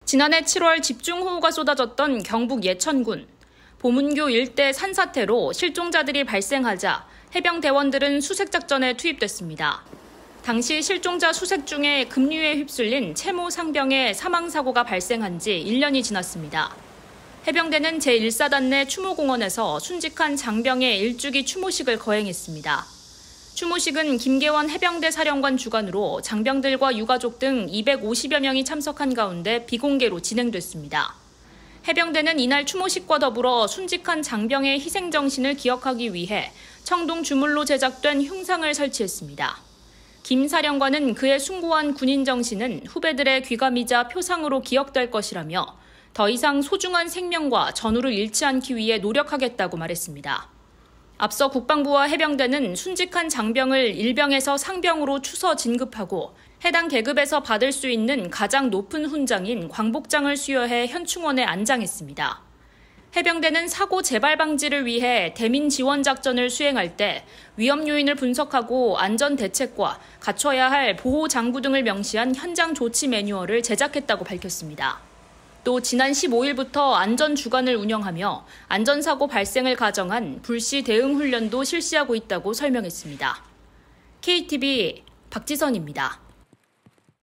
지난해 7월 집중호우가 쏟아졌던 경북 예천군. 보문교 일대 산사태로 실종자들이 발생하자 해병대원들은 수색작전에 투입됐습니다. 당시 실종자 수색 중에 급류에 휩쓸린 채모 상병의 사망사고가 발생한 지 1년이 지났습니다. 해병대는 제1사단 내 추모공원에서 순직한 장병의 일주기 추모식을 거행했습니다. 추모식은 김계원 해병대 사령관 주관으로 장병들과 유가족 등 250여 명이 참석한 가운데 비공개로 진행됐습니다. 해병대는 이날 추모식과 더불어 순직한 장병의 희생정신을 기억하기 위해 청동 주물로 제작된 흉상을 설치했습니다. 김 사령관은 그의 숭고한 군인 정신은 후배들의 귀감이자 표상으로 기억될 것이라며 더 이상 소중한 생명과 전우를 잃지 않기 위해 노력하겠다고 말했습니다. 앞서 국방부와 해병대는 순직한 장병을 일병에서 상병으로 추서 진급하고 해당 계급에서 받을 수 있는 가장 높은 훈장인 광복장을 수여해 현충원에 안장했습니다. 해병대는 사고 재발 방지를 위해 대민 지원 작전을 수행할 때 위험 요인을 분석하고 안전 대책과 갖춰야 할 보호 장구 등을 명시한 현장 조치 매뉴얼을 제작했다고 밝혔습니다. 또 지난 15일부터 안전 주간을 운영하며 안전사고 발생을 가정한 불시 대응 훈련도 실시하고 있다고 설명했습니다. KTV 박지선입니다.